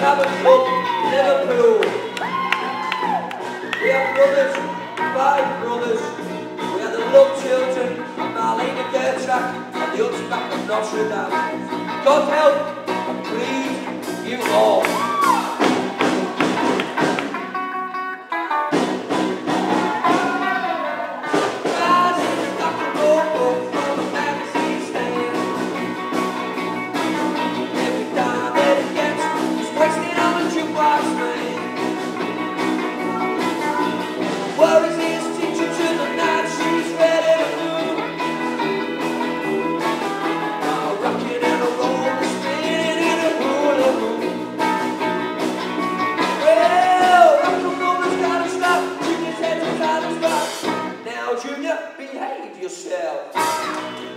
have a club in Liverpool. We have brothers, 5 brothers. We have the Love Children and Marlene Gertrack and the Hunchback of Notre Dame. God help and please you all. Junior, behave yourself.